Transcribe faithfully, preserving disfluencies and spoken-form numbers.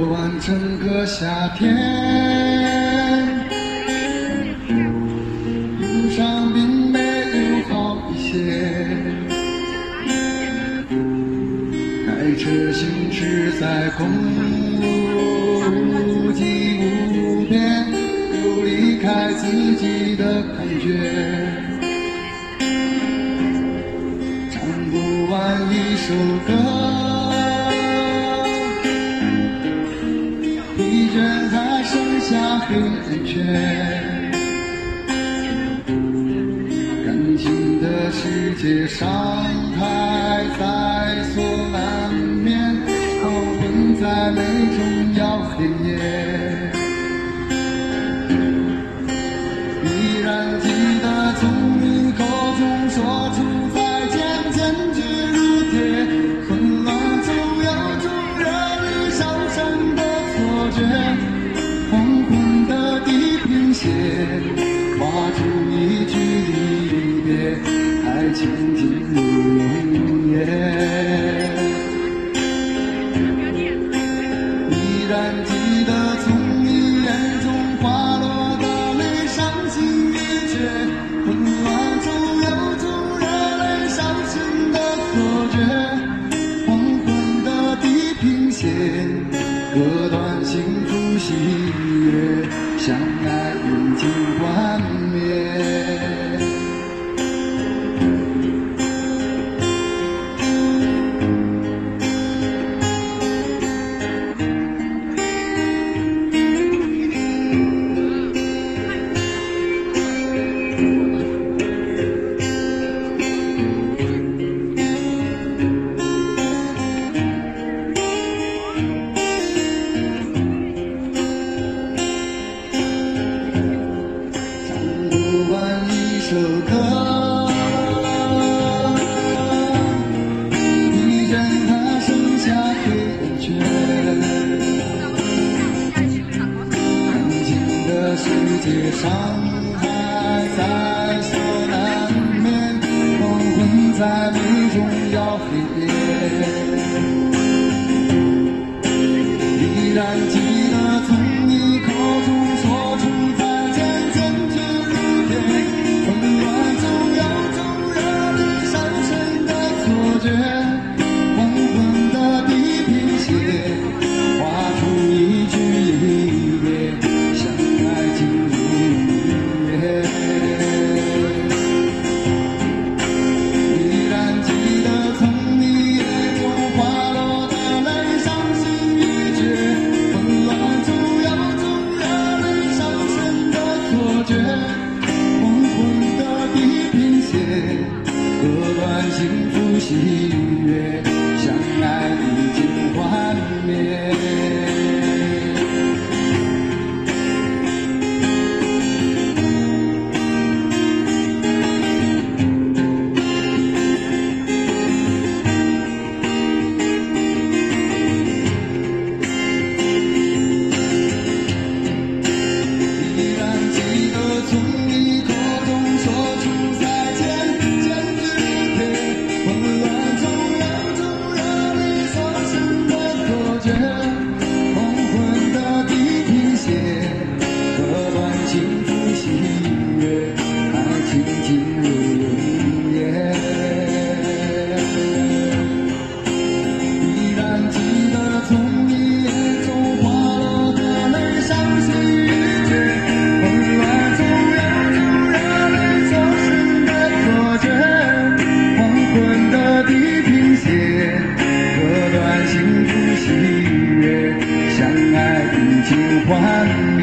完整个夏天，路上并没有好一些，开车行驶在公路，无际无边，有离开自己的感觉，唱不完一首歌。 疲倦还剩下黑眼圈，感情的世界伤害在所难免，黄昏在眉中摇黑夜，依然记得从你口中说出再见，坚决如铁，混乱中有种热烈烧伤的 黄昏的地平线，画出一句离别，爱情进入永远。依然记得从你眼中滑落的泪，伤心欲绝，混乱中有种热泪烧成的错觉。黄昏的地平线，割断幸福。 喜悦，相爱已经幻灭。首歌，疲倦它剩下黑眼圈，感情的世界伤害在所难免，黄昏在眉中摇黑夜，依然记得从你口中说出。 黄昏的地平线，画出一句离别，相爱进入永远。依然记得从你眼中滑落的泪，伤心欲绝，混乱中有种热泪烧成的错觉。黄昏的地平线，割断幸福喜悦。 相爱已经幻灭。依然记得从你口中说出再见，坚决如铁，混乱中有种。 黄昏的地平线，割断幸福喜悦，爱情进入永远。依然记得从你眼中滑落的泪，伤心欲绝，混乱中有种热泪烧成的错觉。黄昏的地平线，割断幸福。 喜悦，相爱已经幻灭。